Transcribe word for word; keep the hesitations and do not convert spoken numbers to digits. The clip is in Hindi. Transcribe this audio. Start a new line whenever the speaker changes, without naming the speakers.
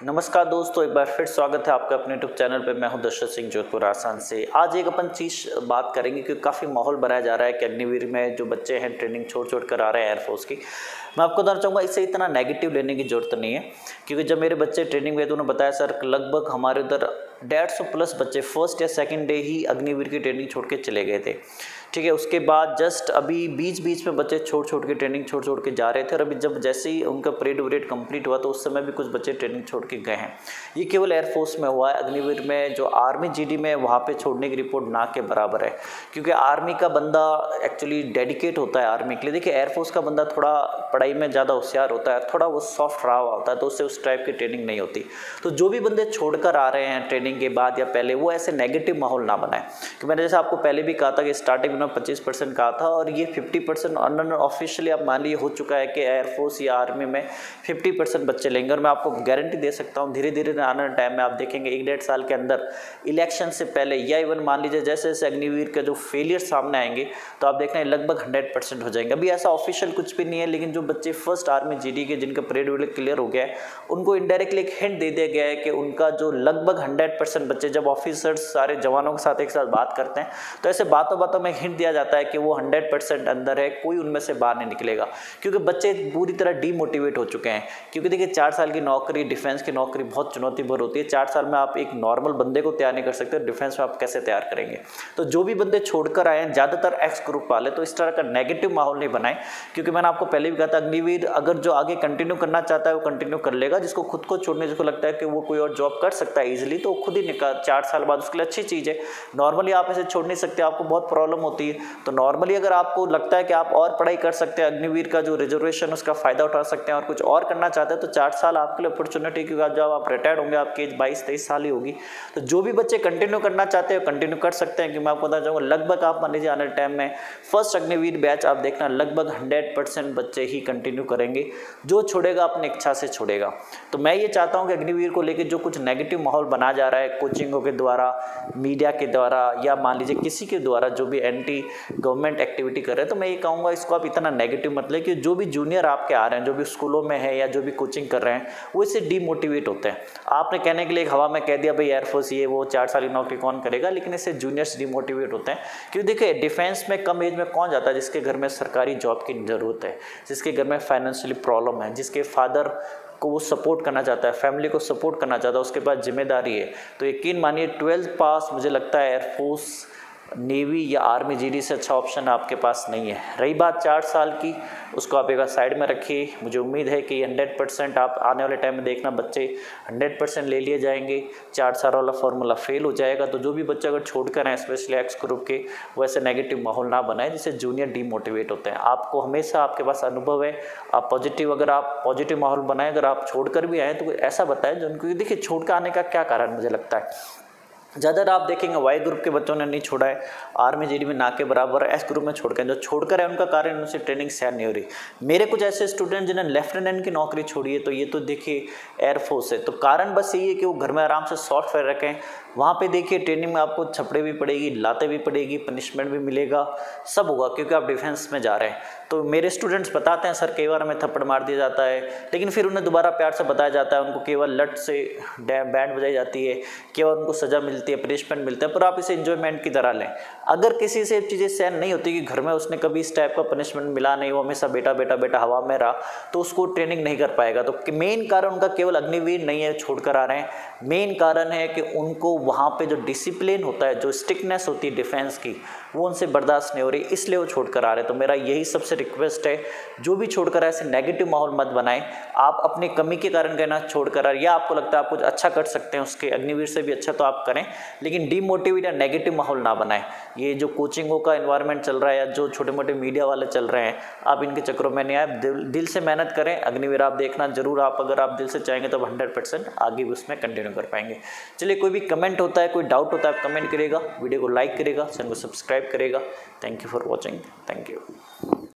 नमस्कार दोस्तों, एक बार फिर स्वागत है आपका अपने यूट्यूब चैनल पे। मैं हूं दशरथ सिंह जोधपुर आसान से। आज एक अपन चीज़ बात करेंगे क्योंकि काफ़ी माहौल बनाया जा रहा है कि अग्निवीर में जो बच्चे हैं ट्रेनिंग छोड़ छोड़ कर आ रहे हैं एयरफोर्स की। मैं आपको बताना चाहूँगा इससे इतना नेगेटिव लेने की ज़रूरत नहीं है, क्योंकि जब मेरे बच्चे ट्रेनिंग में तो उन्होंने बताया सर लगभग हमारे उधर डेढ़ सौ प्लस बच्चे फर्स्ट या सेकंड डे ही अग्निवीर की ट्रेनिंग छोड़ के चले गए थे। ठीक है, उसके बाद जस्ट अभी बीच बीच में बच्चे छोड़ छोड़ के ट्रेनिंग छोड़ छोड़ के जा रहे थे और अभी जब जैसे ही उनका परेड वरेड कंप्लीट हुआ तो उस समय भी कुछ बच्चे ट्रेनिंग छोड़ के गए हैं। ये केवल एयरफोर्स में हुआ है। अग्निवीर में जो आर्मी जीडी में वहाँ पे छोड़ने की रिपोर्ट ना के बराबर है, क्योंकि आर्मी का बंदा एक्चुअली डेडिकेट होता है आर्मी के लिए। देखिए, एयरफोर्स का बंदा थोड़ा पढ़ाई में ज़्यादा होशियार होता है, थोड़ा वो सॉफ्ट रहा हुआ होता है, तो उससे उस टाइप की ट्रेनिंग नहीं होती। तो जो भी बंदे छोड़कर आ रहे हैं ट्रेनिंग के बाद या पहले, वो ऐसे नेगेटिव माहौल ना बनाए। कि मैंने जैसे आपको पहले भी कहा था कि स्टार्टिंग में पच्चीस परसेंट कहा था और ये फिफ्टी परसेंट ऑफिशियली आप मान लीजिए हो चुका है कि एयरफोर्स या आर्मी में फिफ्टी परसेंट बच्चे लेंगे। और मैं आपको गारंटी दे सकता हूँ धीरे धीरे आने वाले टाइम में आप देखेंगे एक डेढ़ साल के अंदर इलेक्शन से पहले या इवन मान लीजिए जैसे जैसे अग्निवीर के जो फेलियर सामने आएंगे तो आप देखना लगभग हंड्रेड परसेंट हो जाएंगे। अभी ऐसा ऑफिशियल कुछ भी नहीं है, लेकिन जो बच्चे फर्स्ट आर्मी जीडी के जिनका परेड वरेड क्लियर हो गया है उनको इनडायरेक्टली एक हिंट दे दिया गया है कि उनका जो लगभग हंड्रेड परसेंट बच्चे, जब ऑफिसर्स सारे जवानों के साथ एक साथ बात करते हैं तो ऐसे बातों बातों में हिंट दिया जाता है कि वो हंड्रेड परसेंट अंदर है, कोई उनमें से बाहर नहीं निकलेगा। क्योंकि बच्चे पूरी तरह डीमोटिवेट हो चुके हैं। क्योंकि देखिए, चार साल की नौकरी, डिफेंस की नौकरी बहुत चुनौती भर होती है। चार साल में आप एक नॉर्मल बंदे को तैयार नहीं कर सकते, डिफेंस में आप कैसे तैयार करेंगे। तो जो भी बंदे छोड़कर आए हैं ज़्यादातर एक्स ग्रुप वाले, तो इस तरह का नेगेटिव माहौल नहीं बनाए। क्योंकि मैंने आपको पहले भी कहा था अग्निवीर अगर जो आगे कंटिन्यू करना चाहता है वो कंटिन्यू कर लेगा। जिसको खुद को छोड़ने, जिसको लगता है कि वो कोई और जॉब कर सकता है ईजिली, तो वो खुद ही निकाल चार साल बाद, उसके लिए अच्छी चीज़ है। नॉर्मली आप ऐसे छोड़ नहीं सकते, आपको बहुत प्रॉब्लम होती है। तो नॉर्मली अगर आपको लगता है कि आप और पढ़ाई कर सकते हैं, अग्निवीर का जो रिजर्वेशन उसका फायदा उठा सकते हैं और कुछ और करना चाहते हैं, तो चार साल आपके लिए अपॉर्चुनिटी, क्योंकि जब आप रिटायर्ड होंगे आपकी एज बाईस तेईस साल ही होगी। तो जो भी बच्चे कंटिन्यू करना चाहते हैं कंटिन्यू कर सकते हैं। कि मैं आपको बता चाहूँगा लगभग आप मान लीजिए आने टाइम में फर्स्ट अग्निवीर बैच आप देखना लगभग हंड्रेड परसेंट बच्चे ही कंटिन्यू करेंगे। जो छोड़ेगा अपनी इच्छा से छोड़ेगा। तो मैं ये चाहता हूँ कि अग्निवीर को लेकर जो कुछ नेगेटिव माहौल बना जा रहा है कोचिंगों के द्वारा, मीडिया के द्वारा या मान लीजिए किसी के द्वारा जो भी एंटी गवर्नमेंट एक्टिविटी कर रहे हैं, तो मैं ये कहूँगा इसको आप इतना नेगेटिव मत लें कि जो भी जूनियर आपके आ रहे हैं, जो भी स्कूलों में है या जो भी कोचिंग कर रहे हैं, वो इससे डीमोटिवेट होते हैं। आपने कहने के लिए एक हवा में कह दिया भाई एयरफोर्स ये वो चार साल की नौकरी कौन करेगा, लेकिन इससे जूनियर्स डीमोटिवेट होते हैं। क्योंकि देखिए, डिफेंस में कम एज में कौन जाता है जिसके घर में सरकारी जॉब की ज़रूरत है, जिसके घर में फाइनेंशियली प्रॉब्लम है, जिसके फादर को वो सपोर्ट करना चाहता है, फैमिली को सपोर्ट करना चाहता है, उसके पास जिम्मेदारी है। तो यकीन मानिए ट्वेल्थ पास मुझे लगता है एयरफोर्स, नेवी या आर्मी जीडी से अच्छा ऑप्शन आपके पास नहीं है। रही बात चार साल की, उसको आप एक बार साइड में रखिए। मुझे उम्मीद है कि हंड्रेड परसेंट आप आने वाले टाइम में देखना बच्चे हंड्रेड परसेंट ले लिए जाएंगे, चार साल वाला फार्मूला फेल हो जाएगा। तो जो भी बच्चे अगर छोड़ कर आए स्पेशली एक्स ग्रुप के, वैसे नेगेटिव माहौल ना बनाए जिससे जूनियर डीमोटिवेट होते हैं। आपको हमेशा आपके पास अनुभव है, आप पॉजिटिव, अगर आप पॉजिटिव माहौल बनाएं, अगर आप छोड़ कर भी आए तो ऐसा बताएं जो उनको, देखिए छोड़ कर आने का क्या कारण मुझे लगता है ज़्यादातर आप देखेंगे वाई ग्रुप के बच्चों ने नहीं छोड़ा है, आर्मी जीडी में ना के बराबर, एस ग्रुप में छोड़ के जो छोड़कर है उनका कारण उनसे ट्रेनिंग सहन नहीं हो रही। मेरे कुछ ऐसे स्टूडेंट जिन्हें लेफ्टिनेंट की नौकरी छोड़ी है, तो ये तो देखिए एयरफोर्स है, तो कारण बस यही है कि वो घर में आराम से सॉफ्टवेयर रखें। वहाँ पे देखिए ट्रेनिंग में आपको छपड़े भी पड़ेगी, लाते भी पड़ेगी, पनिशमेंट भी मिलेगा, सब होगा, क्योंकि आप डिफेंस में जा रहे हैं। तो मेरे स्टूडेंट्स बताते हैं सर कई बार हमें थप्पड़ मार दिया जाता है, लेकिन फिर उन्हें दोबारा प्यार से बताया जाता है, उनको केवल लट से बैंड बजाई जाती है, केवल उनको सज़ा मिलती है, पनिशमेंट मिलता है, पर आप इसे एंजॉयमेंट की तरह लें। अगर किसी से चीज़ें सहन नहीं होती कि घर में उसने कभी इस टाइप का पनिशमेंट मिला नहीं, वो हमेशा बेटा बेटा बेटा हवा में रहा, तो उसको ट्रेनिंग नहीं कर पाएगा। तो मेन कारण उनका केवल अग्निवीर नहीं है छोड़ कर आ रहे हैं, मेन कारण है कि उनको वहाँ पे जो डिसिप्लिन होता है, जो स्ट्रिक्टनेस होती है डिफेंस की, वो उनसे बर्दाश्त नहीं हो रही, इसलिए वो छोड़ कर आ रहे हैं। तो मेरा यही सबसे रिक्वेस्ट है, जो भी छोड़ कर ऐसे नेगेटिव माहौल मत बनाएं। आप अपनी कमी के कारण कहना छोड़ कर आ, या आपको लगता है आप कुछ अच्छा कर सकते हैं उसके अग्निवीर से भी अच्छा, तो आप करें, लेकिन डीमोटिवेट या नेगेटिव माहौल ना बनाएं। ये जो कोचिंगों का एनवायरनमेंट चल रहा है या जो छोटे मोटे मीडिया वाले चल रहे हैं, आप इनके चक्रों में नहीं आए। दिल, दिल से मेहनत करें, अग्निवीर आप देखना जरूर, आप अगर आप दिल से चाहेंगे तो हंड्रेड परसेंट आगे भी उसमें कंटिन्यू कर पाएंगे। चलिए, कोई भी कमेंट होता है, कोई डाउट होता है, आप कमेंट करेगा, वीडियो को लाइक करेगा, चैनल को सब्सक्राइब करेगा। Thank you for watching. Thank you.